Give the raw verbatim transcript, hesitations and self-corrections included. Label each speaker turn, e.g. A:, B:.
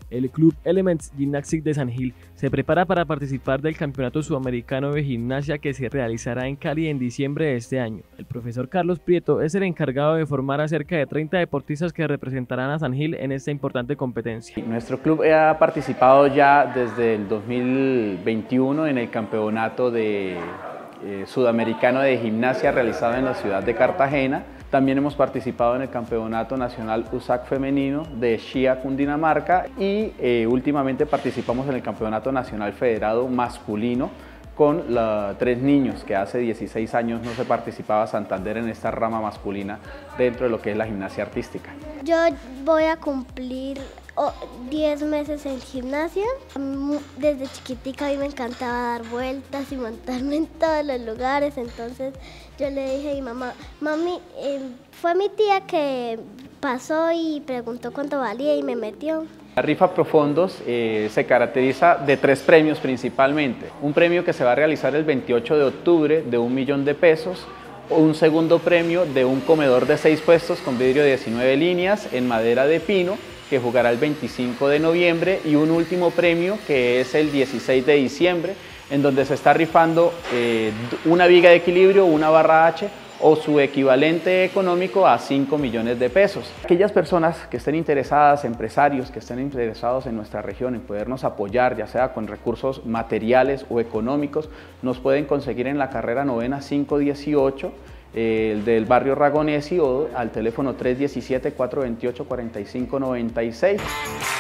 A: El Club Elements Gymnastics de San Gil se prepara para participar del Campeonato Sudamericano de Gimnasia que se realizará en Cali en diciembre de este año. El profesor Carlos Prieto es el encargado de formar a cerca de treinta deportistas que representarán a San Gil en esta importante competencia.
B: Nuestro club ha participado ya desde el dos mil veintiuno en el Campeonato de, eh, Sudamericano de Gimnasia realizado en la ciudad de Cartagena. También hemos participado en el Campeonato Nacional U S A C Femenino de Chía, Cundinamarca, y eh, últimamente participamos en el Campeonato Nacional Federado Masculino con la, tres niños, que hace dieciséis años no se participaba Santander en esta rama masculina dentro de lo que es la gimnasia artística.
C: Yo voy a cumplir diez meses en gimnasia. Desde chiquitica a mí me encantaba dar vueltas y montarme en todos los lugares, entonces yo le dije a mi mamá, mami, eh, fue mi tía que pasó y preguntó cuánto valía y me metió.
B: La rifa Profondos eh, se caracteriza de tres premios principalmente. Un premio que se va a realizar el veintiocho de octubre de un millón de pesos, un segundo premio de un comedor de seis puestos con vidrio de diecinueve líneas en madera de pino, que jugará el veinticinco de noviembre, y un último premio que es el dieciséis de diciembre, en donde se está rifando eh, una viga de equilibrio, una barra H o su equivalente económico a cinco millones de pesos. Aquellas personas que estén interesadas, empresarios que estén interesados en nuestra región, en podernos apoyar, ya sea con recursos materiales o económicos, nos pueden conseguir en la carrera novena cinco dieciocho, eh, del barrio Ragonesi, o al teléfono tres uno siete, cuatro dos ocho, cuatro cinco nueve seis.